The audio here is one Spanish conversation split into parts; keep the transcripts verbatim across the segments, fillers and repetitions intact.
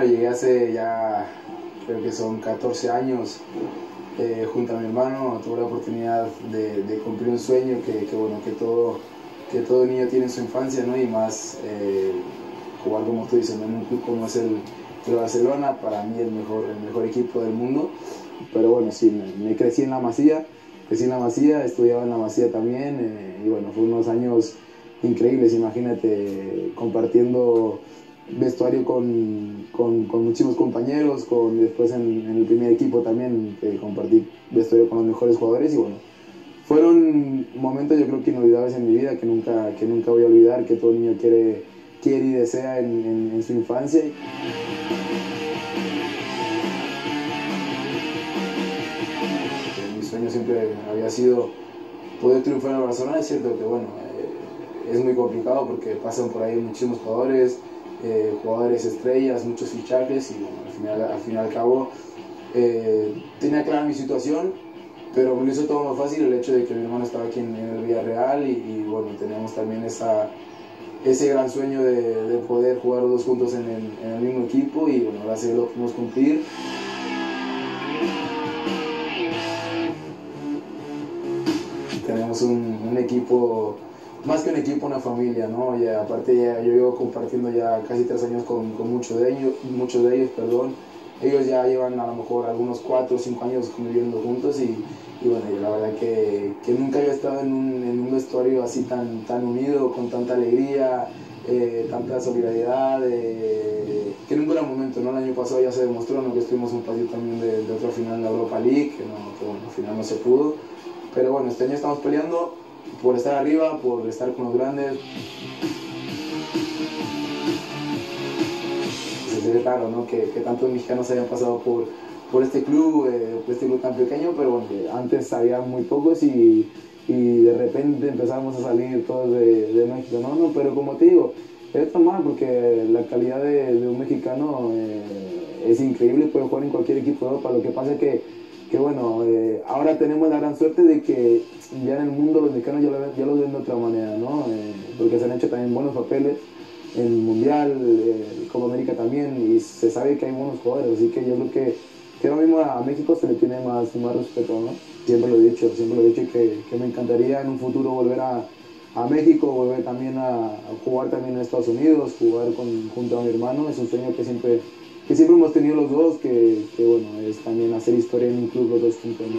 llegué hace ya, creo que son catorce años, eh, junto a mi hermano. Tuve la oportunidad de, de cumplir un sueño que, que, bueno, que, todo, que todo niño tiene en su infancia, ¿no? Y más eh, jugar, como tú dices, ¿no? En un club como es el, el Barcelona, para mí el mejor, el mejor equipo del mundo. Pero bueno, sí, me, me crecí en la Masía, crecí en la Masía, estudiaba en la Masía también, eh, y bueno, fue unos años increíbles. Imagínate, compartiendo vestuario con, con, con muchísimos compañeros, con, después en, en el primer equipo también, que compartí vestuario con los mejores jugadores, y bueno, fueron momentos yo creo que inolvidables en mi vida, que nunca, que nunca voy a olvidar, que todo niño quiere, quiere y desea en, en, en su infancia. Mi sueño siempre había sido poder triunfar en el Barcelona. Es cierto que bueno, eh, es muy complicado porque pasan por ahí muchísimos jugadores, eh, jugadores estrellas, muchos fichajes, y bueno, al final al, fin y al cabo eh, tenía clara mi situación, pero me lo hizo todo más fácil el hecho de que mi hermano estaba aquí en, en el Villarreal, y, y bueno, tenemos también esa, ese gran sueño de, de poder jugar los dos juntos en el, en el mismo equipo, y bueno, gracias a Dios lo pudimos cumplir. Tenemos un, un equipo, más que un equipo, una familia, ¿no? Y aparte ya, yo llevo compartiendo ya casi tres años con, con muchos de ellos, muchos de ellos, perdón. Ellos ya llevan a lo mejor algunos cuatro o cinco años conviviendo juntos, y, y bueno, la verdad que, que nunca había estado en un, en un vestuario así tan, tan unido, con tanta alegría, eh, tanta solidaridad, eh, que nunca era momento, ¿no? El año pasado ya se demostró, ¿no? Que estuvimos un partido también de, de otra final de la Europa League, que, no, que bueno, al final no se pudo. Pero bueno, este año estamos peleando por estar arriba, por estar con los grandes. Es raro, ¿no? Que, que tantos mexicanos hayan pasado por, por este club, eh, por este club tan pequeño, pero bueno, antes había muy pocos, y, y de repente empezamos a salir todos de, de México, ¿no? No, pero como te digo, es normal porque la calidad de, de un mexicano eh, es increíble, puede jugar en cualquier equipo de Europa. Lo que pasa es que que bueno, eh, ahora tenemos la gran suerte de que ya en el mundo los mexicanos ya lo, ya lo ven de otra manera, ¿no? Eh, porque se han hecho también buenos papeles en el Mundial, eh, Copa América también, y se sabe que hay buenos jugadores, así que yo creo que, que ahora mismo a México se le tiene más, más respeto, ¿no? Siempre lo he dicho, siempre lo he dicho, y que, que me encantaría en un futuro volver a, a México, volver también a, a jugar también en Estados Unidos, jugar con, junto a mi hermano. Es un sueño que siempre... que siempre hemos tenido los dos, que, que bueno, es también hacer historia en un club los dos juntos, ¿no?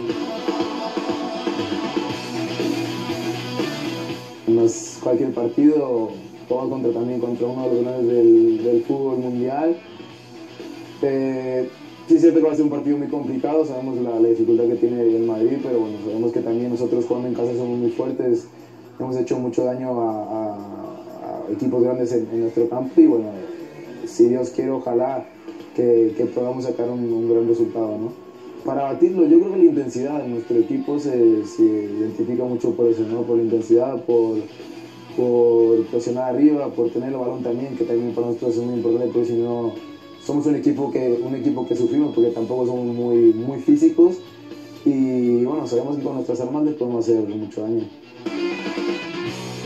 No es cualquier partido, todo contra, también contra uno de los grandes del, del fútbol mundial. Eh, sí es cierto que va a ser un partido muy complicado, sabemos la, la dificultad que tiene el Madrid, pero bueno, sabemos que también nosotros jugando en casa somos muy fuertes, hemos hecho mucho daño a, a, a equipos grandes en, en nuestro campo, y bueno, si Dios quiere, ojalá Que, que podamos sacar un, un gran resultado, ¿no? Para batirlo, yo creo que la intensidad en nuestro equipo se, se identifica mucho por eso, ¿no? Por la intensidad, por, por presionar arriba, por tener el balón también, que también para nosotros es muy importante, porque si no, somos un equipo que, un equipo que sufrimos, porque tampoco somos muy, muy físicos, y bueno, sabemos que con nuestras armas les podemos hacer mucho daño.